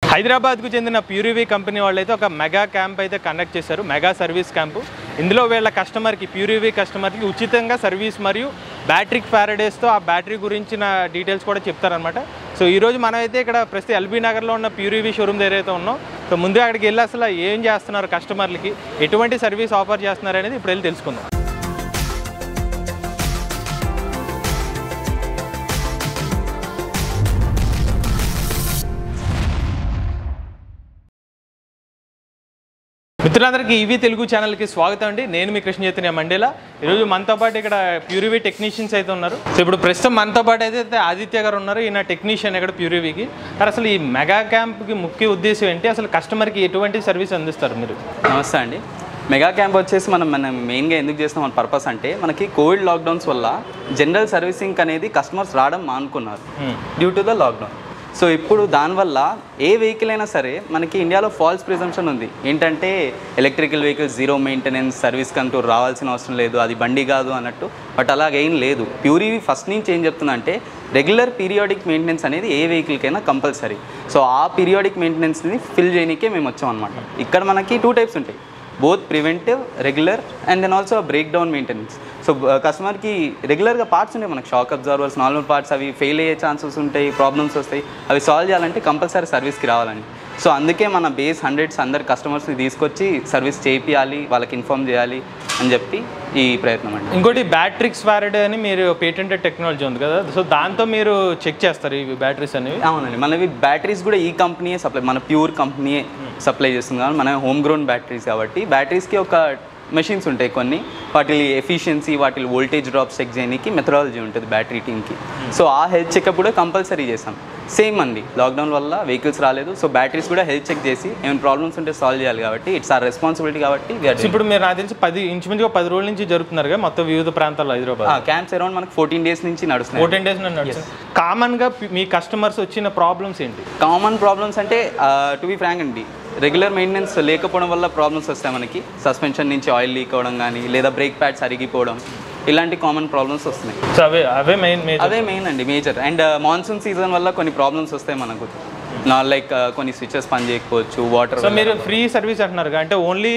హైదరాబాద్కు చెందిన ప్యూరివీ కంపెనీ వాళ్ళు అయితే ఒక మెగా క్యాంప్ అయితే కండక్ట్ చేశారు. Mega service camp. ఇందులో వీళ్ళ కస్టమర్కి ప్యూరివీ కస్టమర్కి ఉచితంగా సర్వీస్ మరియు బ్యాటరీ ఫ్యారడేస్తో ఆ బ్యాటరీ గురించిన డీటెయిల్స్ కూడా చెప్తారనమాట. సో ఈరోజు మనం అయితే ఇక్కడ ప్రస్తుతం ఎల్బీ నగర్లో ఉన్న ప్యూరివీ షోరూమ్ దగ్గర అయితే ఉన్నాం. సో ముందుగా అక్కడికి వెళ్ళి అసలు ఏం చేస్తున్నారు, కస్టమర్లకి ఎటువంటి సర్వీస్ ఆఫర్ చేస్తున్నారు అనేది ఇప్పుడు వెళ్ళి తెలుసుకుందాం. మిత్రులందరికీ ఈవీ తెలుగు ఛానల్కి స్వాగతం అండి. నేను మీ కృష్ణ చైతన్య మండేలా. ఈరోజు మనతో పాటు ఇక్కడ ప్యూరివీ టెక్నీషియన్స్ అయితే ఉన్నారు. సో ఇప్పుడు ప్రస్తుతం మనతో పాటు అయితే ఆదిత్య గారు ఉన్నారు. ఈయన టెక్నీషియన్ ఇక్కడ ప్యూరివీకి. అసలు ఈ మెగా క్యాంప్కి ముఖ్య ఉద్దేశం ఏంటి, అసలు కస్టమర్కి ఎటువంటి సర్వీస్ అందిస్తారు మీరు? నమస్తే అండి. మెగా క్యాంప్ వచ్చేసి మనం మెయిన్గా ఎందుకు చేస్తాం మన పర్పస్ అంటే, మనకి కోవిడ్ లాక్డౌన్స్ వల్ల జనరల్ సర్వీసింగ్ అనేది కస్టమర్స్ రావడం మానుకున్నారు due to the lockdown. So ఇప్పుడు దానివల్ల ఏ వెహికల్ అయినా సరే మనకి ఇండియాలో ఫాల్స్ ప్రిజంప్షన్ ఉంది ఏంటంటే, electrical vehicles zero maintenance, service కంటూ రావాల్సిన అవసరం లేదు, అది బండి కాదు అన్నట్టు. బట్ అలాగేం లేదు. ప్యూరివీ ఫస్ట్ నుంచి ఏం చెప్తున్నా అంటే, రెగ్యులర్ పీరియాడిక్ మెయింటెనెన్స్ అనేది ఏ వెహికల్కైనా కంపల్సరీ. సో ఆ పీరియాడిక్ మెయింటెనెన్స్ని ఫిల్ చేయడానికే మేము వచ్చాం అనమాట. ఇక్కడ మనకి 2 టైప్స్ ఉంటాయి, both preventive, regular, and then also breakdown maintenance. So కస్టమర్కి రెగ్యులర్గా పార్ట్స్ ఉంటాయి, మనకి షాక్ అబ్జర్వర్స్, నార్మల్ పార్ట్స్, అవి ఫెయిల్ అయ్యే ఛాన్సెస్ ఉంటాయి, ప్రాబ్లమ్స్ వస్తాయి. అవి సాల్వ్ చేయాలంటే కంపల్సరీ సర్వీస్కి రావాలండి. సో అందుకే మన బేస్ 100s అందరు కస్టమర్స్ని తీసుకొచ్చి సర్వీస్ చేయించాలి, వాళ్ళకి ఇన్ఫార్మ్ చేయాలి అని చెప్పి ఈ ప్రయత్నం అండి. ఇంకోటి బ్యాటరీస్ ఫ్యారడే అని మీరు పేటెంటెడ్ టెక్నాలజీ ఉంది కదా, సో దాంతో మీరు చెక్ చేస్తారు ఇవి బ్యాటరీస్ అనేవి? అవునండి, మనవి బ్యాటరీస్ కూడా ఈ కంపెనీయే సప్లై, మన ప్యూర్ కంపెనీయే సప్లై చేస్తుంది. కాబట్టి మన హోమ్ గ్రోన్ బ్యాటరీస్ కాబట్టి బ్యాటరీస్కి ఒక మెషిన్స్ ఉంటాయి కొన్ని, వాటి ఎఫిషియన్సీ, వాటి వోల్టేజ్ డ్రాప్స్ చెక్ చేయడానికి మెథడాలజీ ఉంటుంది బ్యాటరీ టీమ్కి. సో ఆ హెల్త్ చెకప్ కూడా కంపల్సరీ చేస్తాం. సేమ్ అండి, లాక్డౌన్ వల్ల వెహికల్స్ రాలేదు, సో బ్యాటరీస్ కూడా హెల్త్ చెక్ చేసి ఏమైనా ప్రాబ్లమ్స్ ఉంటే సాల్వ్ చేయాలి. కాబట్టి ఇట్స్ ఆర్ రెస్పాన్సిబిలిటీ. కాబట్టి ఇప్పుడు మీరు నాకు తెలిసి ఇంచుమించుగా 10 రోజుల నుంచి జరుగుతున్నారు కదా మొత్తం వివిధ ప్రాంతాల్లో హైదరాబాద్ క్యాంప్స్ అరౌండ్ మనకు 14 days నుంచి నడుస్తుంది. 14 days నుంచి నడుస్తుంది. కామన్గా మీ కస్టమర్స్ వచ్చిన ప్రాబ్లమ్స్ ఏంటి? కామన్ ప్రాబ్లమ్స్ అంటే టు బి ఫ్రాంక్ అండి, రెగ్యులర్ మెయింటెనెన్స్ లేకపోవడం వల్ల ప్రాబ్లమ్స్ వస్తాయి మనకి. సస్పెన్షన్ నుంచి ఆయిల్ లీక్ అవ్వడం కానీ, లేదా బ్రేక్ ప్యాడ్స్ అరిగిపోవడం, ఇలాంటి కామన్ ప్రాబ్లమ్స్ వస్తున్నాయి. సో అవే మెయిన్ అండి, మేజర్. అండ్ మాన్సూన్ సీజన్ వల్ల కొన్ని ప్రాబ్లమ్స్ వస్తాయి మనకు, లైక్ కొన్ని స్విచెస్ పని చేయకపోవచ్చు, వాటర్. సో మీరు ఫ్రీ సర్వీస్ అంటున్నారు అంటే ఓన్లీ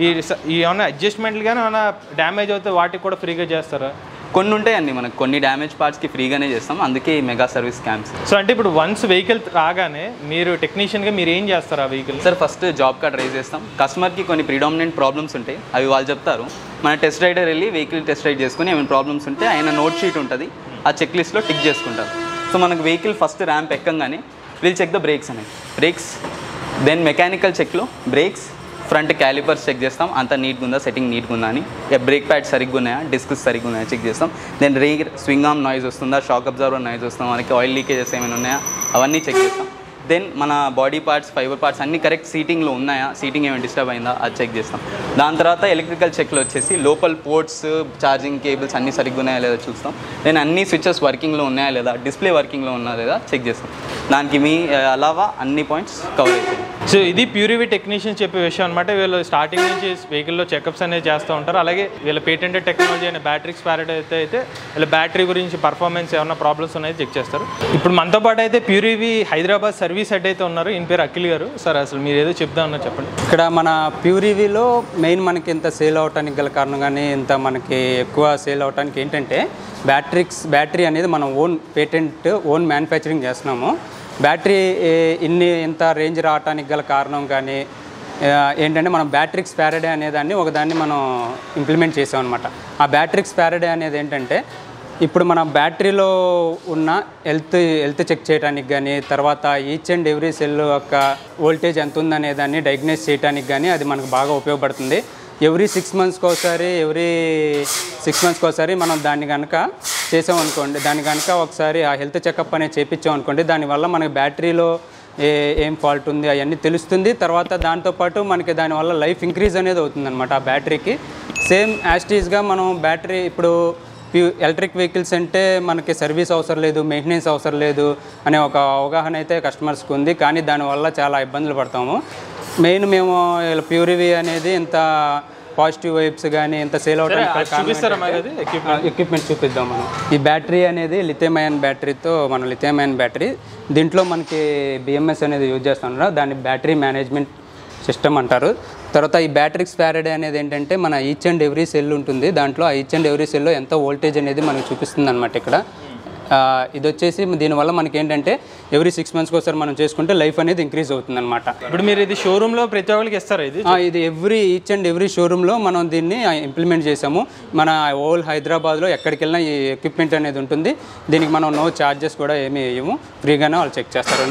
ఈ ఏమైనా అడ్జస్ట్మెంట్లు కానీ ఏమైనా డ్యామేజ్ అవుతే వాటికి కూడా ఫ్రీగా చేస్తారా? కొన్ని ఉంటాయండి మనకు, కొన్ని డ్యామేజ్ పార్ట్స్కి ఫ్రీగానే చేస్తాం, అందుకే ఈ మెగా సర్వీస్ క్యాంప్స్. సో అంటే ఇప్పుడు వన్స్ వెహికల్ రాగానే మీరు టెక్నీషియన్గా మీరు ఏం చేస్తారు ఆ vehicle? Sir first job card raise చేస్తాం. కస్టమర్కి కొన్ని ప్రిడామినెంట్ ప్రాబ్లమ్స్ ఉంటాయి, అవి వాళ్ళు చెప్తారు. మన టెస్ట్ రైడర్ వెళ్ళి వెహికల్ టెస్ట్ రైడ్ చేసుకుని ఏమైనా ప్రాబ్లమ్స్ ఉంటే ఆయన నోట్ షీట్ ఉంటుంది, ఆ చెక్ లిస్ట్లో టిక్ చేసుకుంటారు. సో మనకు వెహికల్ ఫస్ట్ ర్యాంప్ ఎక్కంగానే విల్ చెక్ ద బ్రేక్స్ అనేది, బ్రేక్స్, దెన్ మెకానికల్ చెక్లో బ్రేక్స్, ఫ్రంట్ క్యాలిపర్స్ చెక్ చేస్తాం, అంతా నీట్గా ఉందా, సెట్టింగ్ నీట్గా ఉందా అని. బ్రేక్ ప్యాడ్ సరిగ్గా ఉన్నాయా, డిస్క్స్ సరిగ్గా ఉన్నాయా చెక్ చేస్తాం. Then rear swing arm noise వస్తుందా, షాక్ అబ్జర్వర్ నాయిస్ వస్తుందా, మనకి ఆయిల్ లీకేజెస్ ఏమైనా ఉన్నాయా అవన్నీ చెక్ చేస్తాం. దెన్ మన బాడీ పార్ట్స్, ఫైబర్ పార్ట్స్ అన్నీ కరెక్ట్ సీటింగ్లో ఉన్నాయా, సీటింగ్ ఏమైనా డిస్టర్బ్ అయిందా అది చెక్ చేస్తాం. దాని తర్వాత ఎలక్ట్రికల్ చెక్లో వచ్చేసి లోపల్ పోర్ట్స్, ఛార్జింగ్ కేబుల్స్ అన్నీ సరిగ్గా ఉన్నాయా లేదా చూస్తాం. దెన్ అన్ని స్విచెస్ వర్కింగ్లో ఉన్నాయా లేదా, డిస్ప్లే వర్కింగ్లో ఉన్నాయా లేదా చెక్ చేస్తాం. దానికి మీ అలావా అన్ని పాయింట్స్ కవర్ అవుతాయి. సో ఇది ప్యూరివీ టెక్నీషియన్ చెప్పే విషయం అనమాట. వీళ్ళు స్టార్టింగ్ నుంచి వెహికల్లో చెకప్స్ అనేది చేస్తూ ఉంటారు. అలాగే వీళ్ళ పేటెంటెడ్ టెక్నాలజీ అయిన బ్యాటరీస్ ఫ్యారడే అయితే వీళ్ళ బ్యాటరీ గురించి పర్ఫార్మెన్స్ ఏమైనా ప్రాబ్లమ్స్ ఉన్నాయి చెక్ చేస్తారు. ఇప్పుడు మనతో పాటు అయితే ప్యూరివీ హైదరాబాద్ సర్వీస్ హెడ్ అయితే ఉన్నారు, ఈయన పేరు అఖిల్ గారు. సార్ అసలు మీరు ఏదో చెప్దామన్నారు, చెప్పండి. ఇక్కడ మన ప్యూరివీలో మెయిన్ మనకి ఇంత సేల్ అవడానికి గల కారణం కానీ, ఇంత మనకి ఎక్కువ సేల్ అవడానికి ఏంటంటే, బ్యాటరీ అనేది మనం ఓన్ మ్యానుఫ్యాక్చరింగ్ చేస్తున్నాము. బ్యాటరీ ఇంత రేంజ్ రావడానికి గల కారణం కానీ ఏంటంటే, మనం బ్యాటరీస్ ఫ్యారడే అనేదాన్ని ఒకదాన్ని మనం ఇంప్లిమెంట్ చేసామన్నమాట. ఆ బ్యాటరీస్ ఫ్యారడే అనేది ఏంటంటే, ఇప్పుడు మన బ్యాటరీలో ఉన్న హెల్త్ చెక్ చేయడానికి కానీ, తర్వాత ఈచ్ అండ్ ఎవ్రీ సెల్ యొక్క వోల్టేజ్ ఎంత ఉందనే దాన్ని డయాగ్నోస్ చేయడానికి కానీ అది మనకు బాగా ఉపయోగపడుతుంది. ఎవ్రీ 6 monthsకి ఒకసారి మనం దాన్ని కనుక చేసామనుకోండి, దాన్ని కనుక ఒకసారి ఆ హెల్త్ చెకప్ అనేది చేయించామనుకోండి, దానివల్ల మనకి బ్యాటరీలో ఏం ఫాల్ట్ ఉంది అవన్నీ తెలుస్తుంది. తర్వాత దాంతోపాటు మనకి దానివల్ల లైఫ్ ఇంక్రీజ్ అనేది అవుతుందన్నమాట ఆ బ్యాటరీకి. సేమ్ యాస్టీస్గా మనం బ్యాటరీ ఇప్పుడు ఎలక్ట్రిక్ వెహికల్స్ అంటే మనకి సర్వీస్ అవసరం లేదు, మెయింటెనెన్స్ అవసరం లేదు అనే ఒక అవగాహన అయితే కస్టమర్స్కి ఉంది. కానీ దానివల్ల చాలా ఇబ్బందులు పడతాము. మెయిన్ మేము ప్యూరివీ అనేది ఇంత పాజిటివ్ వైబ్స్ కానీ ఇంత సేల్ అవడానికి ఎక్విప్మెంట్ చూపిద్దాం మనం. ఈ బ్యాటరీ అనేది లిథియం అయాన్ బ్యాటరీతో మనం లిథియం అయాన్ బ్యాటరీ దీంట్లో మనకి బిఎంఎస్ అనేది యూజ్ చేస్తున్నారు, దాన్ని బ్యాటరీ మేనేజ్మెంట్ సిస్టమ్ అంటారు. తర్వాత ఈ బ్యాటరీస్ ఫ్యారడే అనేది ఏంటంటే మన ఈచ్ అండ్ ఎవ్రీ సెల్ ఉంటుంది, దాంట్లో ఆ ఈచ్ అండ్ ఎవ్రీ సెల్లో ఎంత వోల్టేజ్ అనేది మనకు చూపిస్తుంది అనమాట. ఇక్కడ ఇది వచ్చేసి దీనివల్ల మనకి ఏంటంటే ఎవ్రీ 6 months ఒకసారి మనం చేసుకుంటే లైఫ్ అనేది ఇంక్రీజ్ అవుతుంది అనమాట. ఇప్పుడు మీరు ఇది షోరూంలో ప్రతి ఒక్కరికి ఇస్తారా? ఇది ఈచ్ అండ్ ఎవ్రీ షోరూంలో మనం దీన్ని ఇంప్లిమెంట్ చేసాము. మన ఓల్ హైదరాబాద్లో ఎక్కడికి వెళ్ళినా ఈ ఎక్విప్మెంట్ అనేది ఉంటుంది. దీనికి మనం నో ఛార్జెస్ కూడా ఏమీ వేయము, ఫ్రీగానే వాళ్ళు చెక్ చేస్తారు.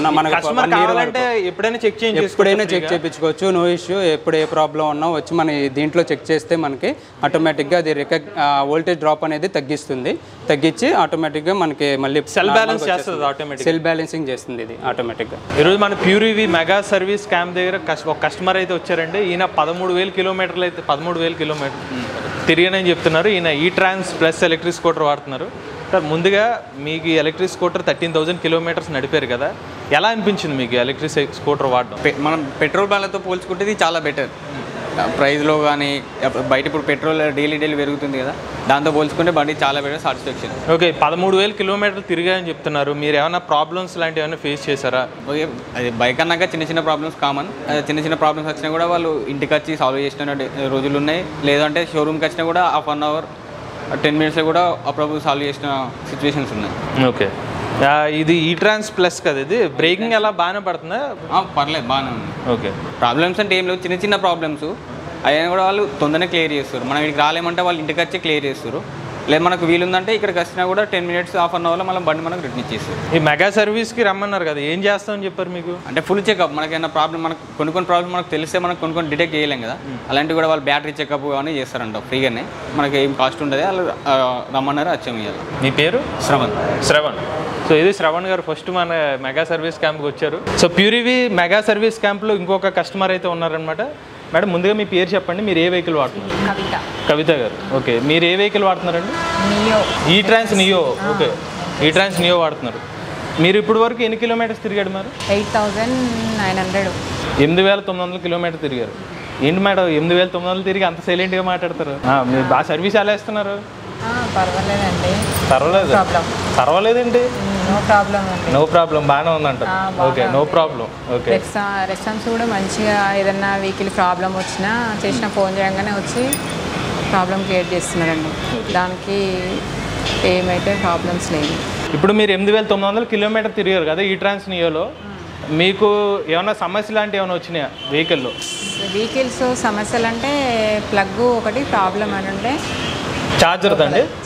ఎప్పుడైనా చెక్ చేయించుకోవచ్చు, నో ఇష్యూ. ఎప్పుడు ఏ ప్రాబ్లం ఉన్నా వచ్చి మన దీంట్లో చెక్ చేస్తే మనకి ఆటోమేటిక్గా అది వోల్టేజ్ డ్రాప్ అనేది తగ్గించి ఆటోమేటిక్గా మనకి మళ్ళీ సెల్ బ్యాలెన్స్ చేస్తుంది, ఆటోమేటిక్ సెల్ బ్యాలెన్సింగ్ చేస్తుంది ఇది ఆటోమేటిక్గా. ఈరోజు మన ప్యూరివి మెగా సర్వీస్ క్యాంప్ దగ్గర ఒక కస్టమర్ అయితే వచ్చారండి. ఈయన 13,000 కిలోమీటర్లు అయితే 13,000 కిలోమీటర్లు తిరిగానని చెప్తున్నారు. ఈయన ఈట్రాన్స్ ప్లస్ ఎలక్ట్రిక్ స్కూటర్ వాడుతున్నారు. సార్ ముందుగా మీకు ఎలక్ట్రిక్ స్కూటర్ 13,000 కిలోమీటర్స్ నడిపారు కదా, ఎలా అనిపించింది మీకు ఎలక్ట్రిక్ స్కూటర్ వాడడం? మనం పెట్రోల్ బండ్లతో పోల్చుకుంటే ఇది చాలా బెటర్ ప్రైస్లో కానీ. బయట ఇప్పుడు పెట్రోల్ డైలీ పెరుగుతుంది కదా, దాంతో పోల్చుకుంటే బండి చాలా బెటర్ సాటిస్ఫాక్షన్. ఓకే, 13,000 కిలోమీటర్లు తిరిగాయని చెప్తున్నారు. మీరు ఏమైనా ప్రాబ్లమ్స్ లాంటివి ఏమైనా ఫేస్ చేశారా? ఓకే, అది బైక్ అన్నాక చిన్న ప్రాబ్లమ్స్ కామన్. చిన్న ప్రాబ్లమ్స్ వచ్చినా కూడా వాళ్ళు ఇంటికి వచ్చి సాల్వ్ చేసిన రోజులు ఉన్నాయి. లేదంటే షోరూమ్కి వచ్చినా కూడా 1 hour 10 minutesలో కూడా అప్పుడప్పుడు సాల్వ్ చేసిన సిచ్యువేషన్స్ ఉన్నాయి. ఓకే, ఇది ఈట్రాన్స్ ప్లస్ కదా, ఇది బ్రేకింగ్ ఎలా బాగానే పడుతుందా? పర్లేదు, బాగానే ఉంది. ఓకే, ప్రాబ్లమ్స్ అంటే ఏం లేవు, చిన్న ప్రాబ్లమ్స్ అయినా కూడా వాళ్ళు తొందరనే క్లియర్ చేస్తారు. మనం ఇక్కడికి రాలేమంటే వాళ్ళు ఇంటికి వచ్చి క్లియర్ చేస్తారు. లేదు మనకు వీలుందంటే ఇక్కడికి వచ్చినా కూడా 10 minutes 1/2 hourలో మనం బండి మనకు రిటర్న్ ఇచ్చేస్తారు. ఈ మెగా సర్వీస్కి రమ్మన్నారు కదా, ఏం చేస్తామని చెప్పారు మీకు? అంటే ఫుల్ చెకప్. మనకైనా ప్రాబ్లం మనకు కొన్ని ప్రాబ్లమ్ మనకు తెలిస్తే మనకు కొన్ని డిటెక్ట్ చేయలేం కదా, అలాంటివి కూడా వాళ్ళు బ్యాటరీ చెకప్ అని చేస్తారంట ఫ్రీగానే. మనకి ఏం కాస్ట్ ఉండదు, వాళ్ళు రమ్మన్నారు, వచ్చాము. ఇవాళ. మీ పేరు? శ్రవణ్. సో ఇది శ్రవణ్ గారు ఫస్ట్ మన మెగా సర్వీస్ క్యాంప్కి వచ్చారు. సో ప్యూరివి మెగా సర్వీస్ క్యాంప్లో ఇంకొక కస్టమర్ అయితే ఉన్నారనమాట. మేడం ముందుగా మీ పేరు చెప్పండి, మీరు ఏ వెహికల్ వాడుతున్నారు? కవిత గారు. ఓకే, మీరు ఏ వెహికల్ వాడుతున్నారండి? Etrance neo. Okay, etrance neo వాడుతున్నారు. మీరు ఇప్పుడు వరకు ఎన్ని కిలోమీటర్స్ తిరిగాడు మరి? 8,900. 8,900 కిలోమీటర్ తిరిగారు. ఏంటి మేడం 8,900 తిరిగి అంత సైలెంట్గా మాట్లాడతారు? మీరు బాగా సర్వీస్ ఎలా ఇస్తున్నారు? పర్వాలేదండి. పర్వాలేదండి, నో ప్రాబ్లం బాగానే ఉందంట. Okay, no problem. Okay, response కూడా మంచిగా. ఏదన్నా వెహికల్ ప్రాబ్లం వచ్చినా చేసిన ఫోన్ చేయగానే వచ్చి ప్రాబ్లం క్రియేట్ చేస్తున్నారండి. దానికి ఏమైతే ప్రాబ్లమ్స్ లేదు. ఇప్పుడు మీరు 8,900 కిలోమీటర్ తిరిగారు కదా ఈ ట్రాన్స్ నియోలో, మీకు ఏమైనా సమస్య లాంటివి ఏమైనా వచ్చినాయా వెహికల్స్? సమస్యలు అంటే ప్లగ్ ఒకటి ప్రాబ్లం అని ఉంటే, చార్జర్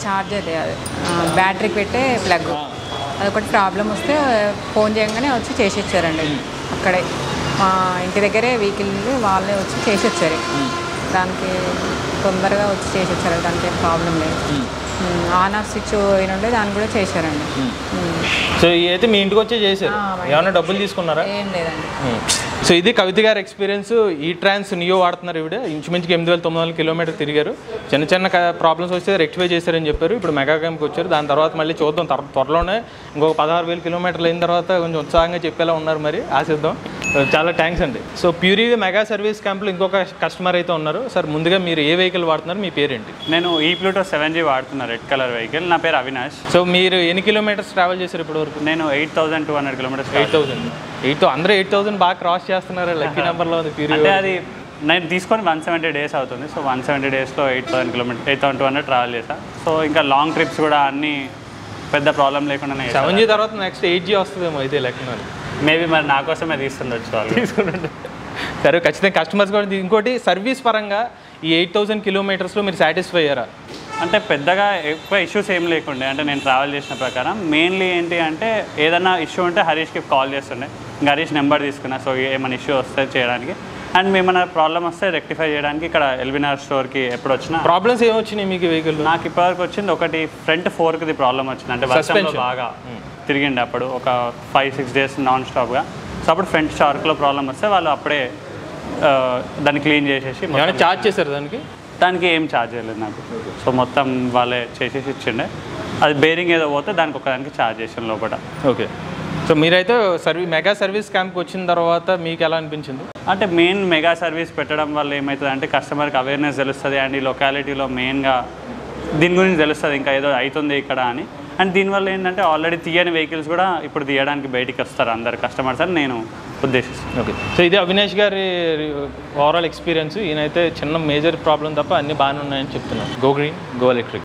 బ్యాటరీకి పెట్టే ప్లగ్ అదొకటి ప్రాబ్లం వస్తే ఫోన్ చేయగానే వచ్చి చేసి ఇచ్చారండి. అక్కడే మా ఇంటి దగ్గరే వెహికల్ వాళ్ళే వచ్చి చేసి వచ్చారు. దానికి తొందరగా వచ్చి చేసి వచ్చారు, దానికి ప్రాబ్లం లేదు. ఆన్ ఆఫ్ స్విచ్ అయినుండే దాన్ని కూడా చేశారండి. సో అయితే మీ ఇంటికి వచ్చే చేశారు, ఏమైనా డబ్బులు తీసుకున్నారా? ఏం లేదండి. సో ఇది కవిత గారి ఎక్స్పీరియన్స్. ఈ ట్రాన్స్ నియో వాడుతున్నారు. ఇవిడ ఇంచుమించుకి 8,900 కిలోమీటర్ తిరిగారు. చిన్న ప్రాబ్లమ్స్ వస్తే రెక్టిఫై చేశారని చెప్పారు. ఇప్పుడు మెగా క్యాంప్కి వచ్చారు. దాని తర్వాత మళ్ళీ చూద్దాం, త్వరలోనే ఇంకొక 16,000 కిలోమీటర్లు అయిన తర్వాత కొంచెం ఉత్సాహంగా చెప్పేలా ఉన్నారు. మరి ఆశిద్దాం. చాలా థ్యాంక్స్ అండి. సో ప్యూరివి మెగా సర్వీస్ క్యాంప్లో ఇంకొక కస్టమర్ అయితే ఉన్నారు. సార్ ముందుగా మీరు ఏ వెహికల్ వాడుతున్నారు, మీ పేరేంటి? నేను Epluto 7G వాడుతున్నాను, రెడ్ కలర్ వెహికల్. నా పేరు అవినాష్. సో మీరు ఎన్ని కిలోమీటర్స్ ట్రావెల్ చేశారు ఇప్పుడు వరకు? నేను 8,200 కిలోమీటర్స్. 8,000 అందరూ 8,000 బాగా క్రాస్ చేస్తున్నారు. లక్కీ నెంబర్లో ఉంది ప్యూరివి. అంటే అది నేను తీసుకొని 170 days అవుతుంది. సో 170 daysలో 8,200 ట్రావెల్ చేశాను. సో ఇంకా లాంగ్ ట్రిప్స్ కూడా అన్నీ పెద్ద ప్రాబ్లం లేకుండా. 7G తర్వాత నెక్స్ట్ 8G వస్తుందేమో అయితే లెక్క. మేబీ మరి నా కోసమే తీసుకుండొచ్చు వాళ్ళు. తీసుకుంటే సరే, ఖచ్చితంగా కస్టమర్స్ కూడా. ఇంకోటి సర్వీస్ పరంగా ఈ 8,000 కిలోమీటర్స్లో మీరు సాటిస్ఫై అయ్యారా? అంటే పెద్దగా ఎక్కువ ఇష్యూస్ ఏం లేకుండే. అంటే నేను ట్రావెల్ చేసిన ప్రకారం మెయిన్లీ ఏంటి అంటే ఏదైనా ఇష్యూ ఉంటే హరీష్కి కాల్ చేస్తుండే. ఇంకా హరీష్ నెంబర్ తీసుకున్నా. సో ఏమైనా ఇష్యూ వస్తే చేయడానికి, అండ్ ఏమైనా ప్రాబ్లమ్ వస్తే రెక్టిఫై చేయడానికి ఇక్కడ ఎల్బీనగర్ స్టోర్కి ఎప్పుడు వచ్చినా. ప్రాబ్లమ్స్ ఏమొచ్చినాయి మీకు వెహికల్? నాకు ఇప్పటివరకు వచ్చింది ఒకటి, ఫ్రంట్ ఫోర్క్ది ప్రాబ్లం వచ్చింది. అంటే వర్షంలో బాగా తిరిగిండే అప్పుడు ఒక 5-6 days నాన్ స్టాప్గా. సో అప్పుడు ఫ్రంట్ షార్క్లో ప్రాబ్లం వస్తే వాళ్ళు అప్పుడే దాన్ని క్లీన్ చేసేసి. ఛార్జ్ చేశారు దానికి ఏం ఛార్జ్ చేయలేదు నాకు. సో మొత్తం వాళ్ళే చేసేసి ఇచ్చిండే. అది బేరింగ్ ఏదో పోతే దానికి ఒకదానికి ఛార్జ్ చేసాను లోపల. ఓకే. సో మీరైతే మెగా సర్వీస్ క్యాంప్కి వచ్చిన తర్వాత మీకు ఎలా అనిపించింది? అంటే మెయిన్ మెగా సర్వీస్ పెట్టడం వల్ల ఏమవుతుంది అంటే కస్టమర్కి అవేర్నెస్ తెలుస్తుంది అండ్ ఈ లొకాలిటీలో మెయిన్గా దీని గురించి తెలుస్తుంది ఇంకా ఏదో అవుతుంది ఇక్కడ అని. అండ్ దీనివల్ల ఏంటంటే ఆల్రెడీ తీయని వెహికల్స్ కూడా ఇప్పుడు తీయడానికి బయటికి వస్తారు అందరు కస్టమర్స్ అని నేను ఉద్దేశిస్తాను. ఓకే, సో ఇది అవినాష్ గారి ఓవరాల్ ఎక్స్పీరియన్స్. ఈయనైతే చిన్న మేజర్ ప్రాబ్లం తప్ప అన్నీ బాగానే ఉన్నాయని చెప్తున్నాను. Go green, go electric.